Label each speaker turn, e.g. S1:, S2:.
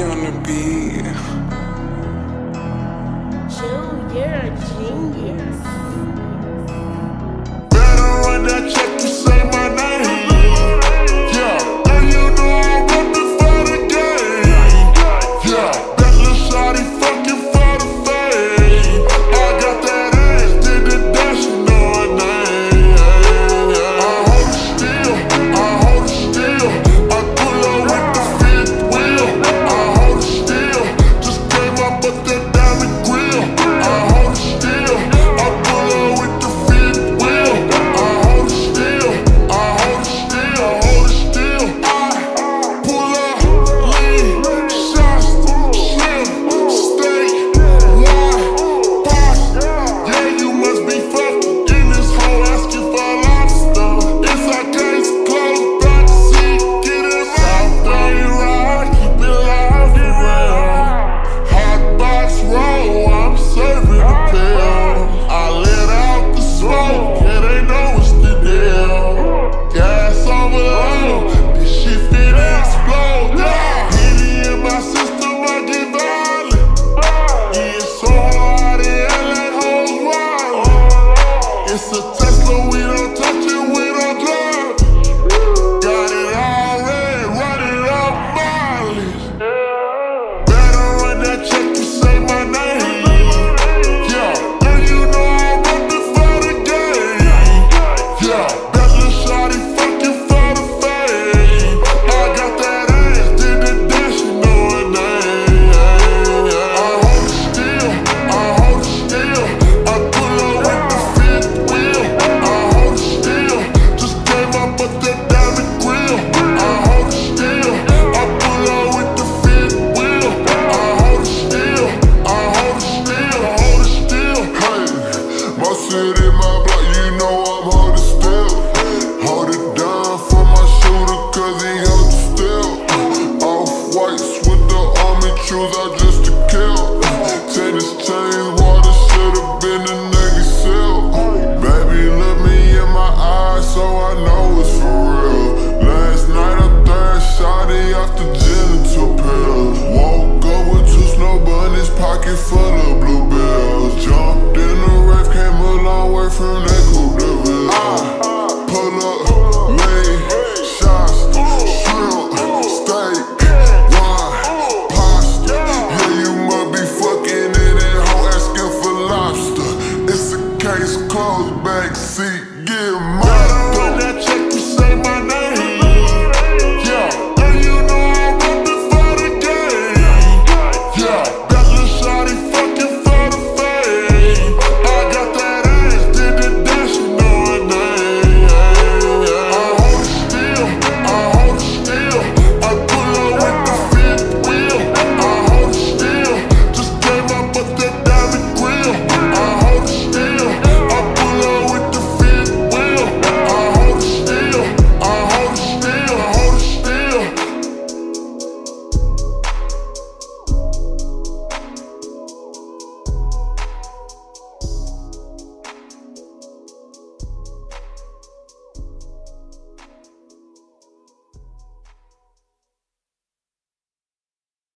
S1: on the beat.
S2: Joe, you're a genius.
S3: Better run that check to say my name. Yeah, and you know I'm reppin' for the game. Yeah, that little shawty fucking for the fame. I got that ass, did the dash, you know her name. I hold it still, I hold it still. I pull up with the fifth wheel. I hold it still, just came up with that diamond grill. I hold it still, I pull up with the fifth wheel. I hold it still, I hold it still, hold it still. I pull up, lean, shots, slim, steak, wine, pasta. Yeah, you must be fucking in this hole asking for lobster. It's our case closed, back seat, get it right. They ride, keep it live for real. Hot box roll, I'm serving a pill. I let out the smoke, yeah, they know it's the deal. Gas overload, this shit fit explode. Henny in my system, I get violent. Yeah, it's so hard in LA, hoes wild. It's a Tesla, we don't touch it, we don't drive. Got it all red, run it up mileage. Better run that check to say my name. Yeah, and you know I'm reppin' for the game. Yeah, that little shawty fucking for the fame. I got that ass, did the dash, you know her name. I hold it still, I hold it still. I pull up with the fifth wheel. I hold it still, just came up with that diamond grill. I hold it still, I pull up with the fifth wheel. I hold it still, I hold it still, hold it still. Hey, my city, my block, you know I'm holding still. Hold it down for my shooter, cause he held it still. Off-whites with the army shoes, I just to kill. Tennis chains, water should've been a Navy SEAL. Baby, look me in my eyes, so I know it's for real. Last night I third shawty off the genital pills. Woke up with two snow bunnies, pocket full of bluebells. Jumped in the rave, came a long way from that coupe de ville. Pull up, lean, shots, shrimp, steak, wine, pasta. Yeah, you must be fucking in that hoe asking for lobster. It's a case closed, back seat, get money.